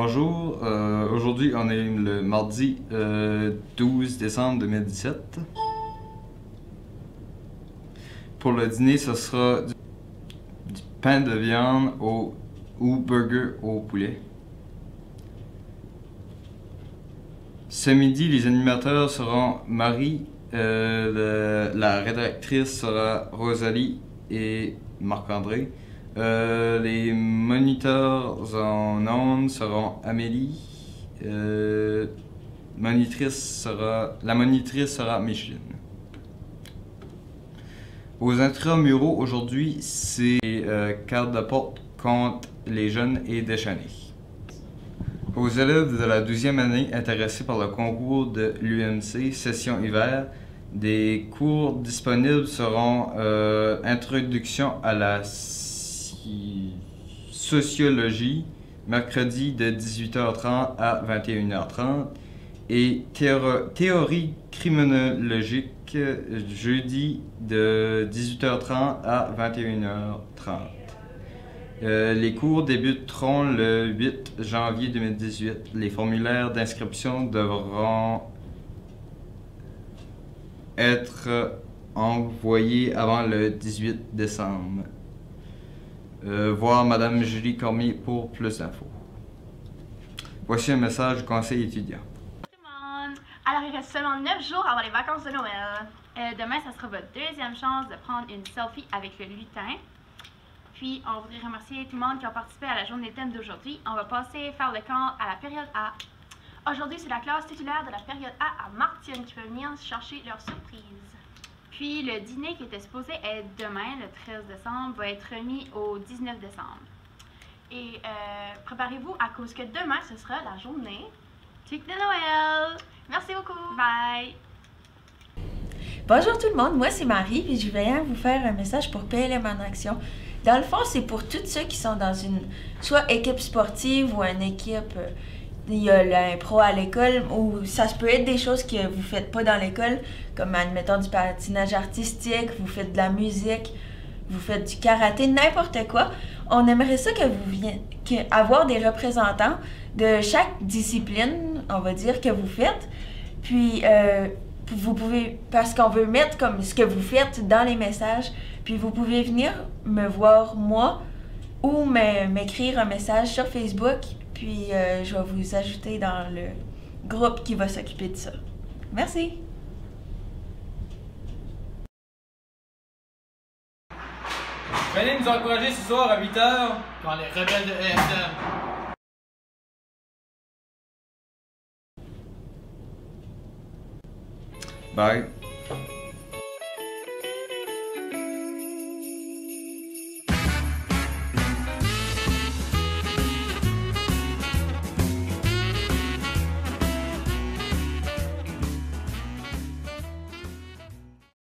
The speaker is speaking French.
Bonjour, aujourd'hui on est le mardi 12 décembre 2017. Pour le dîner, ce sera du pain de viande ou burger au poulet. Ce midi, les animateurs seront Marie, la rédactrice sera Rosalie et Marc-André. Les moniteurs en ondes seront Amélie. La monitrice sera Micheline. Aux intramuraux aujourd'hui, c'est carte de porte contre les jeunes et déchaînés. Aux élèves de la 12e année intéressés par le concours de l'UMC Session hiver, des cours disponibles seront Introduction à la sociologie, mercredi de 18h30 à 21h30 et théorie criminologique, jeudi de 18h30 à 21h30. Les cours débuteront le 8 janvier 2018. Les formulaires d'inscription devront être envoyés avant le 18 décembre. Voir Madame Julie Cormier pour plus d'infos. Voici un message du conseil étudiant. Alors, il reste seulement 9 jours avant les vacances de Noël. Demain, ça sera votre deuxième chance de prendre une selfie avec le lutin. Puis, on voudrait remercier tout le monde qui a participé à la journée thème d'aujourd'hui. On va passer faire le camp à la période A. Aujourd'hui, c'est la classe titulaire de la période A à Martine qui va venir chercher leur surprise. Puis, le dîner qui était supposé être demain, le 13 décembre, va être remis au 19 décembre. Et préparez-vous à cause que demain, ce sera la journée de Noël. Merci beaucoup. Bye. Bonjour tout le monde, moi c'est Marie, puis je viens vous faire un message pour PLM en action. Dans le fond, c'est pour tous ceux qui sont dans une soit équipe sportive ou une équipe, il y a l'impro à l'école, ou ça se peut être des choses que vous faites pas dans l'école, comme admettons du patinage artistique, vous faites de la musique, vous faites du karaté, n'importe quoi. On aimerait ça que vous veniez, avoir des représentants de chaque discipline, on va dire, que vous faites. Puis, vous pouvez, parce qu'on veut mettre comme ce que vous faites dans les messages, puis vous pouvez venir me voir moi ou m'écrire un message sur Facebook, puis je vais vous ajouter dans le groupe qui va s'occuper de ça. Merci! Venez nous encourager ce soir à 8h quand les rebelles de ESM. Bye.